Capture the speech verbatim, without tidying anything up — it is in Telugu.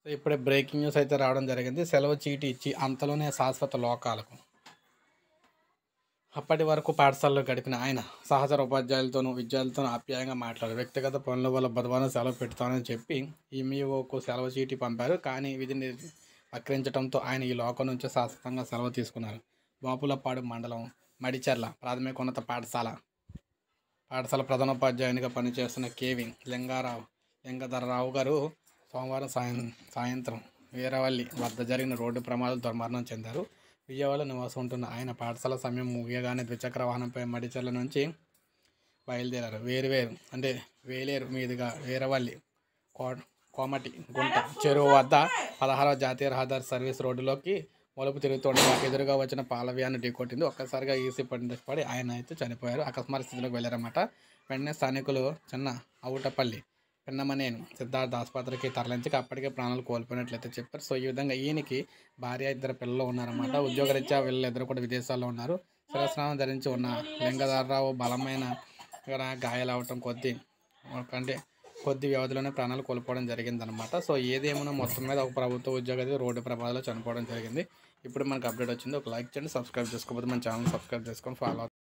సో ఇప్పుడే బ్రేకింగ్ న్యూస్ అయితే రావడం జరిగింది. సెలవు చీటీ ఇచ్చి అంతలోనే శాశ్వత లోకాలకు. అప్పటి వరకు పాఠశాలలో గడిపిన ఆయన సహచర ఉపాధ్యాయులతోనూ విద్యార్థులతోనూ ఆప్యాయంగా మాట్లాడారు. వ్యక్తిగత పనుల వల్ల బుధవారం సెలవు పెడతానని చెప్పి ఈమెఓకు సెలవు చీటీ పంపారు. కానీ విధిని వక్రించడంతో ఆయన ఈ లోకం నుంచి శాశ్వతంగా సెలవు తీసుకున్నారు. బాపులపాడు మండలం మడిచెర్ల ప్రాథమికోన్నత పాఠశాల పాఠశాల ప్రధానోపాధ్యాయునిగా పనిచేస్తున్న కేవి లింగారావు లింగధరరావు గారు సోమవారం సాయం సాయంత్రం వీరవల్లి వద్ద జరిగిన రోడ్డు ప్రమాదాలు దుర్మరణం చెందారు. విజయవాడలో నివాసం ఉంటున్న ఆయన పాఠశాల సమయం ముగియగానే ద్విచక్ర వాహనంపై మడిచెర్ల నుంచి బయలుదేరారు. వేరు వేరు అంటే వేలేరు మీదుగా వీరవల్లి కో కోమటి గుంట చెరువు వద్ద పదహారవ జాతీయ రహదారి సర్వీస్ రోడ్డులోకి మలుపు తిరుగుతుండగా ఎదురుగా వచ్చిన పాల వ్యాన్ ఢీకొట్టింది. ఒక్కసారిగా ఈసీ పడి ఆయన అయితే చనిపోయారు. అకస్మాత్ స్థితిలోకి వెళ్ళారన్నమాట. వెంటనే స్థానికులు చిన్న అవుటపల్లి పిన్నమనేని సిద్ధార్థ ఆసుపత్రికి తరలించి అప్పటికే ప్రాణాలు కోల్పోయినట్లయితే చెప్పారు. సో ఈ విధంగా ఈయనకి భార్య ఇద్దరు పిల్లలు ఉన్నారన్నమాట. ఉద్యోగరీత్యా వీళ్ళు ఇద్దరు కూడా విదేశాల్లో ఉన్నారు. శిరస్నానం ధరించి ఉన్న లింగధరరావు బలమైన గాయాలవటం కొద్ది అంటే కొద్ది వ్యవధిలోనే ప్రాణాలు కోల్పోవడం జరిగిందనమాట. సో ఏదేమన్నా మొత్తం మీద ఒక ప్రభుత్వ ఉద్యోగి రోడ్డు ప్రమాదంలో చనిపోవడం జరిగింది. ఇప్పుడు మనకు అప్డేట్ వచ్చింది. ఒక లైక్ చేయండి, సబ్స్క్రైబ్ చేసుకోకపోతే మన ఛానల్ సబ్స్క్రైబ్ చేసుకొని ఫాలో